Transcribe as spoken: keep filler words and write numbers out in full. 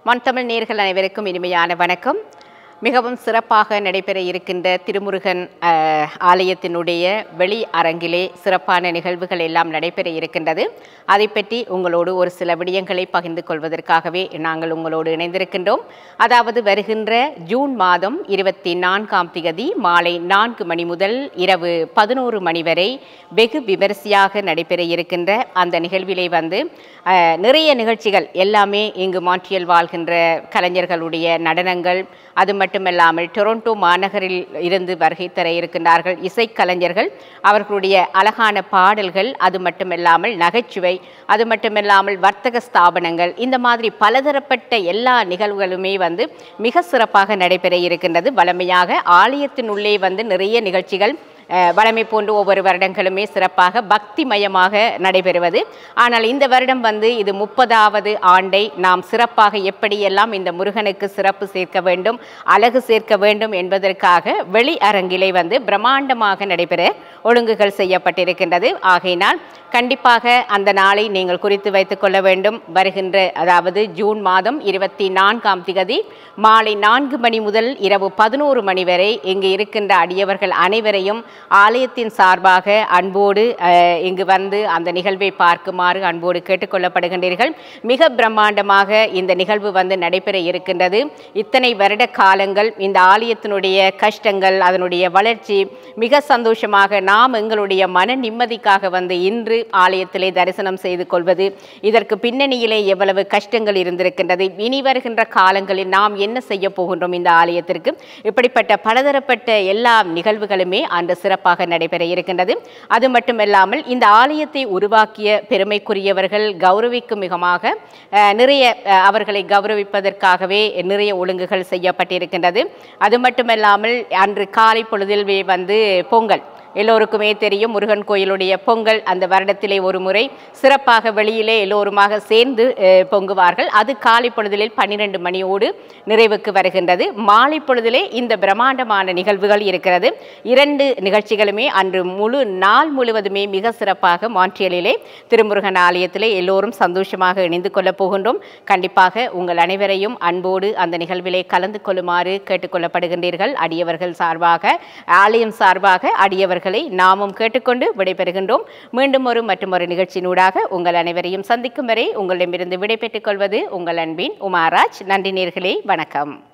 மண் தமிழ் நேயர்கள் அனைவருக்கும் இனிமையான வணக்கம். மிகவும் சிறப்பாக நடைபெற இருக்கின்ற திருமுருகன் ஆலயத்தினுடைய வெளி அரங்கிலே சிறப்பான நிகழ்வுகள் எல்லாம் நடைபெற இருக்கின்றது. அதை பற்றி உங்களோடு ஒரு சில விடயங்களை பகிர்ந்து கொள்வதற்காகவே நாங்கள் உங்களோடு இணைந்திருக்கின்றோம். அதாவது வருகின்ற ஜூன் மாதம் இருபத்தி நான்காம் திகதி மாலை நான்கு மணி முதல் இரவு பதினோரு மணி வரை வெகு விமரிசையாக நடைபெற இருக்கின்ற அந்த நிகழ்விலே வந்து நிறைய நிகழ்ச்சிகள் எல்லாமே இங்கு மான்ட்ரியல் வாழ்கின்ற கலைஞர்களுடைய நடனங்கள், அது மட்டுமல்லாமல் டொரண்டோ மாநகரில் இருந்து வருகை தர இருக்கின்றார்கள் இசைக்கலைஞர்கள், அவர்களுடைய அழகான பாடல்கள், அது மட்டுமல்லாமல் நகைச்சுவை, அது மட்டுமல்லாமல் வர்த்தக ஸ்தாபனங்கள், இந்த மாதிரி பலதரப்பட்ட எல்லா நிகழ்வுகளுமே வந்து மிக சிறப்பாக நடைபெற இருக்கின்றது. வழமையாக ஆலயத்தினுள்ளே வந்து நிறைய நிகழ்ச்சிகள் வழமை போன்று ஒவ்வொரு வருடங்களுமே சிறப்பாக பக்திமயமாக நடைபெறுவது. ஆனால் இந்த வருடம் வந்து இது முப்பதாவது ஆண்டை நாம் சிறப்பாக எப்படியெல்லாம் இந்த முருகனுக்கு சிறப்பு சேர்க்க வேண்டும், அழகு சேர்க்க வேண்டும் என்பதற்காக வெளி அரங்கிலே வந்து பிரம்மாண்டமாக நடைபெற ஒழுங்குகள் செய்யப்பட்டிருக்கின்றது. ஆகையினால் கண்டிப்பாக அந்த நாளை நீங்கள் குறித்து வைத்துக் கொள்ள வேண்டும். வருகின்ற அதாவது ஜூன் மாதம் இருபத்தி நான்காம் திகதி மாலை நான்கு மணி முதல் இரவு பதினோரு மணி வரை இங்கு இருக்கின்ற அடியவர்கள் அனைவரையும் ஆலயத்தின் சார்பாக அன்போடு இங்கு வந்து அந்த நிகழ்வை பார்க்குமாறு அன்போடு கேட்டுக்கொள்ளப்படுகின்றீர்கள். மிக பிரம்மாண்டமாக இந்த நிகழ்வு வந்து நடைபெற இருக்கின்றது. இத்தனை வருட காலங்கள் இந்த ஆலயத்தினுடைய கஷ்டங்கள், அதனுடைய வளர்ச்சி, மிக சந்தோஷமாக நாம் எங்களுடைய மன நிம்மதிக்காக வந்து இன்று ஆலயத்திலே தரிசனம் செய்து கொள்வது, இதற்கு பின்னணியிலே எவ்வளவு கஷ்டங்கள் இருந்திருக்கின்றது, இனி வருகின்ற காலங்களில் நாம் என்ன செய்ய போகின்றோம் இந்த ஆலயத்திற்கு, இப்படிப்பட்ட பலதரப்பட்ட எல்லா நிகழ்வுகளுமே அன்று சிறப்பாக நடைபெற இருக்கின்றது. அது மட்டுமல்லாமல் இந்த ஆலயத்தை உருவாக்கிய பெருமைக்குரியவர்கள் கௌரவிக்கும் மிகமாக நிறைய அவர்களை கௌரவிப்பதற்காகவே நிறைய ஒழுங்குகள் செய்யப்பட்டிருக்கின்றது. அது மட்டுமல்லாமல் அன்று காலை பொழுதில் வந்து பொங்கல், எல்லோருக்குமே தெரியும் முருகன் கோயிலுடைய பொங்கல் அந்த வருடத்திலே ஒரு முறை சிறப்பாக வெளியிலே எல்லோருமாக சேர்ந்து பொங்குவார்கள். அது காலை பொழுதிலே பன்னிரண்டு மணியோடு நிறைவுக்கு வருகின்றது. மாலை பொழுதிலே இந்த பிரம்மாண்டமான நிகழ்வுகள் இருக்கிறது. இரண்டு நிகழ்ச்சிகளுமே அன்று முழு நாள் முழுவதுமே மிக சிறப்பாக மான்ட்ரியலிலே திருமுருகன் ஆலயத்திலே எல்லோரும் சந்தோஷமாக இணைந்து கொள்ளப் போகின்றோம். கண்டிப்பாக உங்கள் அனைவரையும் அன்போடு அந்த நிகழ்விலே கலந்து கொள்ளுமாறு கேட்டுக்கொள்ளப்படுகின்றீர்கள். அடியவர்கள் சார்பாக, ஆலயம் சார்பாக அடியவர்கள் நாமும் கேட்டுக்கொண்டு விடைபெறுகின்றோம். மீண்டும் ஒரு மற்றும் ஒரு நிகழ்ச்சியினூடாக உங்கள் அனைவரையும் சந்திக்கும் வரை உங்களிடமிருந்து விடைபெற்றுக் கொள்வது உங்கள் அன்பின் உமாராஜ். நன்றி நேயர்களே, வணக்கம்.